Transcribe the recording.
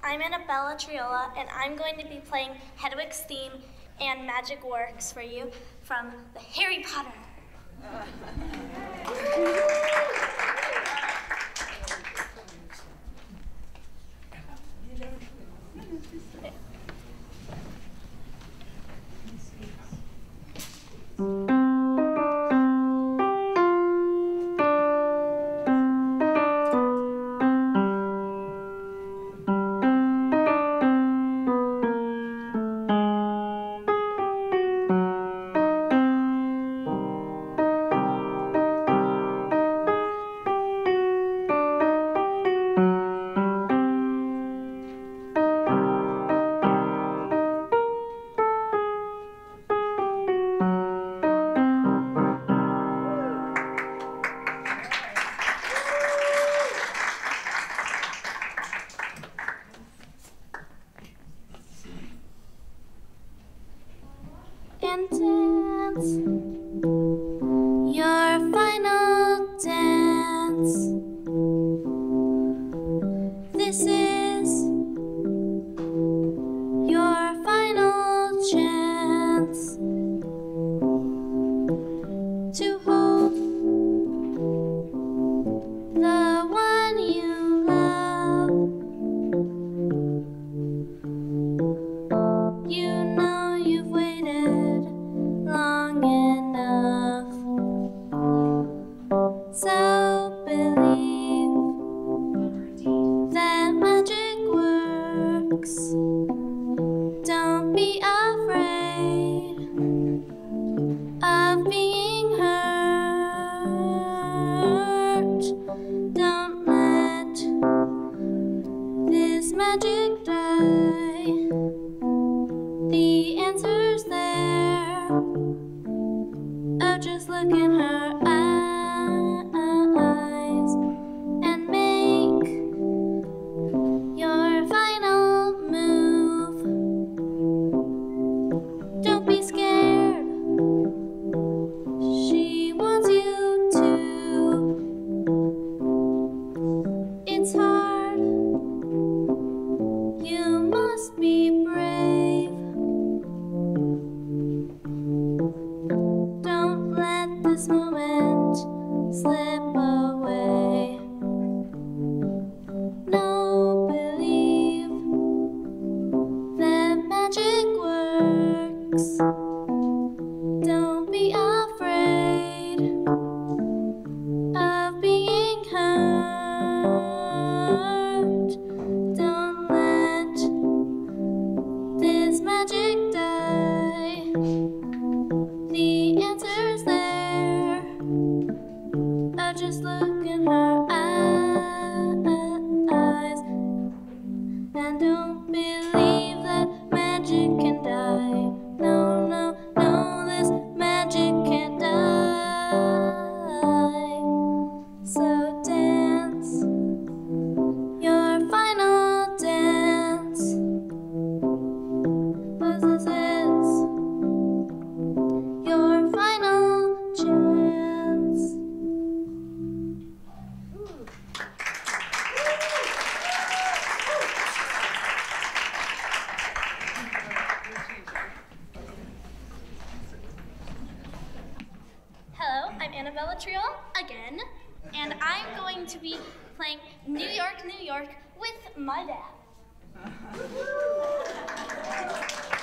I'm Annabella Triola, and I'm going to be playing Hedwig's theme and Magic Works for you from the Harry Potter. And dance your final dance. This is your final chance to hold the one you love. You know you've waited long enough, so believe that magic works. Don't be afraid of being hurt. Don't let this magic die. The answer's there. Oh, just look in her eyes and make your final move. Don't be scared. She wants you to. It's hard. You must be brave. Don't let this moment slip away. No, believe that magic works. Don't be afraid of being hurt. Don't let this magic die. The answer's there. Oh, just look in her eyes and don't believe that magic can die. No, no, no, this magic can't die. So dance your final dance. 'Cause this is your final chance. Hello, I'm Annabella Triol again, and I'm going to be playing New York, New York with my dad.